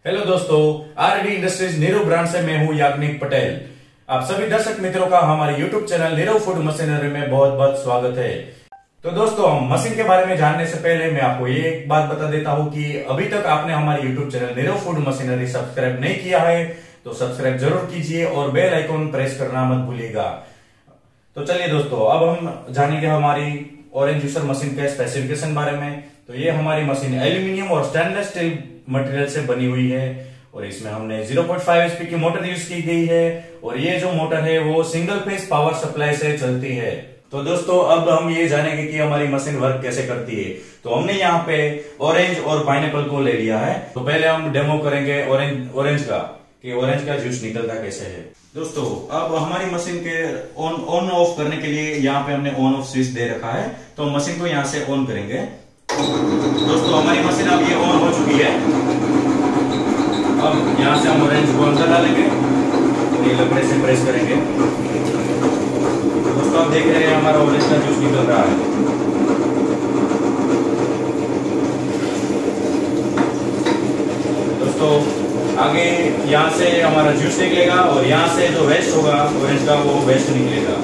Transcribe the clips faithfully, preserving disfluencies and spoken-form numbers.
Hello दोस्तों, RD industries Nirav brand से मैं हूं याग्निक पटेल। आप सभी दर्शक मित्रों का हमारे YouTube channel Nirav food machinery में बहुत बहुत स्वागत है। तो दोस्तों, मशीन के बारे में जानने से पहले मैं आपको ये एक बात बता देता हूं कि अभी तक आपने हमारे YouTube channel Nirav food machinery subscribe नहीं किया है तो सब्सक्राइब जरूर कीजिए और बेल आइकॉन प्रेस करना मत भूलिएगा। तो चलिए दोस्तों, अब हम जानेंगे हमारी ऑरेंज जूसर मशीन के स्पेसिफिकेशन बारे में। तो ये हमारी मशीन एल्यूमिनियम और स्टेनलेस स्टील मटेरियल से बनी हुई है और इसमें हमने ज़ीरो पॉइंट फाइव एचपी की मोटर यूज की गई है और ये जो मोटर है वो सिंगल फेज पावर सप्लाई से चलती है। तो दोस्तों, अब हम ये जानेंगे कि हमारी मशीन वर्क कैसे करती है। तो हमने यहाँ पे ऑरेंज और पाइनएप्पल को ले लिया है। तो पहले हम डेमो करेंगे ऑरेंज ऑरेंज का कि ऑरेंज का जूस निकलता कैसे है। दोस्तों, अब हमारी मशीन के ऑन ऑन ऑफ करने के लिए यहाँ पे हमने ऑन ऑफ स्विच दे रखा है। तो मशीन को यहाँ से ऑन करेंगे। दोस्तों, हमारी मशीन अब ये ऑन हो चुकी है। अब यहाँ से हम ऑरेंज को अंदर डालेंगे और ये लकड़े से प्रेस करेंगे। दोस्तों, आप देख रहे हैं हमारा ऑरेंज का जूस निकल रहा है। दोस्तों, आगे यहाँ से हमारा जूस निकलेगा और यहाँ से जो वेस्ट होगा ऑरेंज का वो वेस्ट निकलेगा।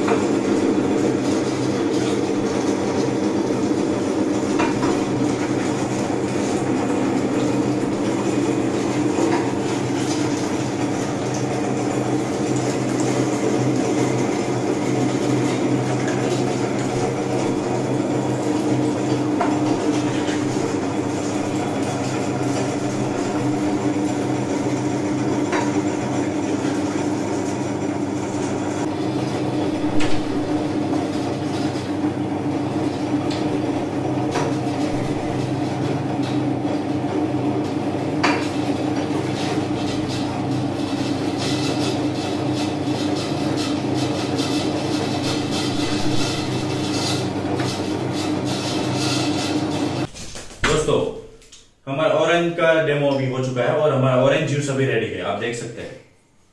दोस्तों, हमारा ऑरेंज का डेमो अभी हो चुका है और हमारा ऑरेंज जूस अभी रेडी है, आप देख सकते हैं।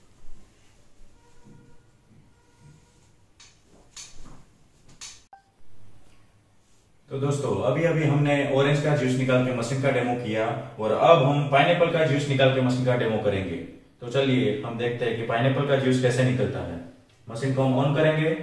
तो दोस्तों, अभी अभी हमने ऑरेंज का जूस निकाल के मशीन का डेमो किया और अब हम पाइनएप्पल का जूस निकाल के मशीन का डेमो करेंगे। तो चलिए हम देखते हैं कि पाइनएप्पल का जूस कैसे निकलता है। मशीन को हम ऑन करेंगे।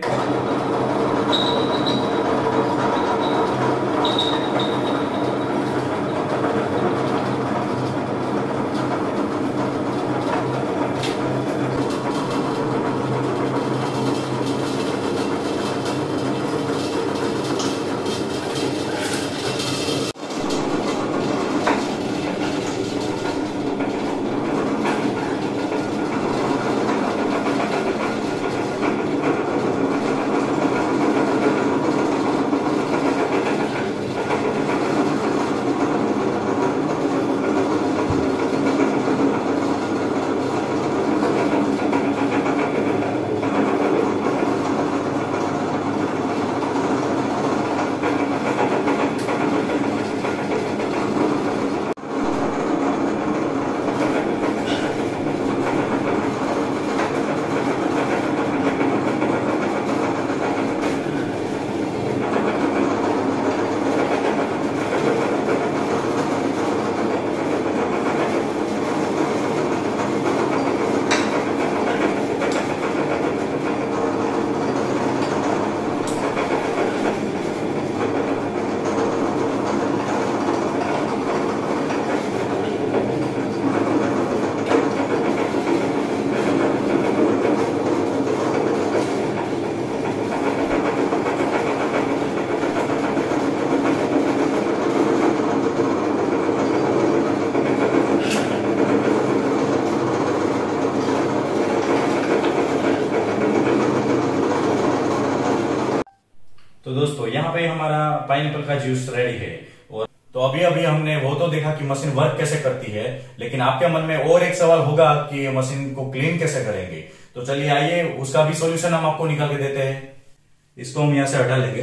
तो दोस्तों, यहाँ पे हमारा पाइनएप्पल का जूस रेडी है। और तो अभी अभी हमने वो तो देखा कि मशीन वर्क कैसे करती है, लेकिन आपके मन में और एक सवाल होगा कि मशीन को क्लीन कैसे करेंगे। तो चलिए आइए, उसका भी सॉल्यूशन हम आपको निकाल के देते हैं। इसको हम यहाँ से हटा लेंगे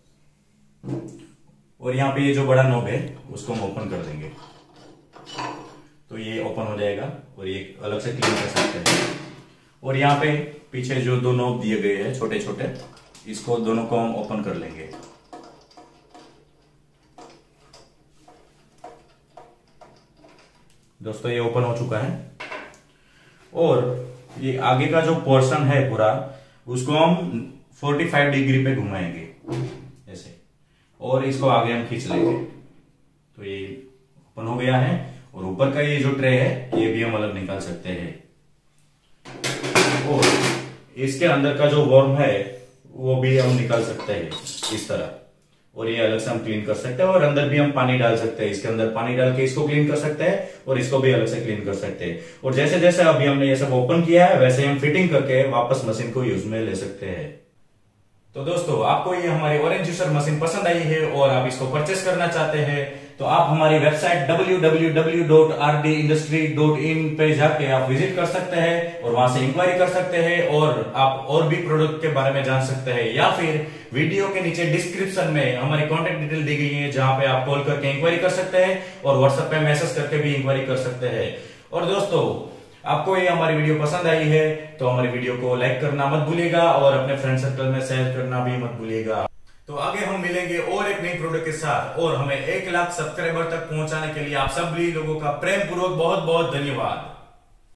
और यहाँ पे ये जो बड़ा नॉब है उसको हम ओपन कर देंगे। तो ये ओपन हो जाएगा और ये अलग से क्लीन कर सकते हैं। और यहाँ पे पीछे जो दो नॉब दिए गए हैं छोटे छोटे, इसको दोनों को हम ओपन कर लेंगे। दोस्तों ये ओपन हो चुका है और ये आगे का जो पोर्शन है पूरा उसको हम पैंतालीस डिग्री पे घुमाएंगे ऐसे, और इसको आगे हम खींच लेंगे। तो ये ओपन हो गया है और ऊपर का ये जो ट्रे है ये भी हम अलग निकाल सकते हैं, और इसके अंदर का जो वर्म है वो भी हम निकाल सकते हैं इस तरह, और ये अलग से हम क्लीन कर सकते हैं। और अंदर भी हम पानी डाल सकते हैं, इसके अंदर पानी डाल के इसको क्लीन कर सकते हैं और इसको भी अलग से क्लीन कर सकते हैं। और जैसे जैसे अभी हमने ये सब ओपन किया है वैसे हम फिटिंग करके वापस मशीन को यूज में ले सकते हैं। तो दोस्तों आपको ये हमारी ऑरेंज जूसर मशीन पसंद आई है और आप इसको परचेस करना चाहते हैं तो आप हमारी website W W W dot R D industry dot in पे जाके आप विजिट कर सकते हैं और वहां से इंक्वायरी कर सकते हैं, और आप और भी प्रोडक्ट के बारे में जान सकते हैं, या फिर वीडियो के नीचे डिस्क्रिप्शन में हमारी कॉन्टेक्ट डिटेल दी गई है जहां पे आप कॉल करके इंक्वायरी कर सकते हैं और व्हाट्सएप पे मैसेज करके भी इंक्वायरी कर सकते हैं। और दोस्तों आपको ये हमारी वीडियो पसंद आई है तो हमारी वीडियो को लाइक करना मत भूलिएगा और अपने फ्रेंड सर्कल में शेयर करना भी मत भूलिएगा। तो आगे हम मिलेंगे और एक नई प्रोडक्ट के साथ, और हमें एक लाख सब्सक्राइबर तक पहुंचाने के लिए आप सभी लोगों का प्रेम पूर्वक बहुत बहुत धन्यवाद।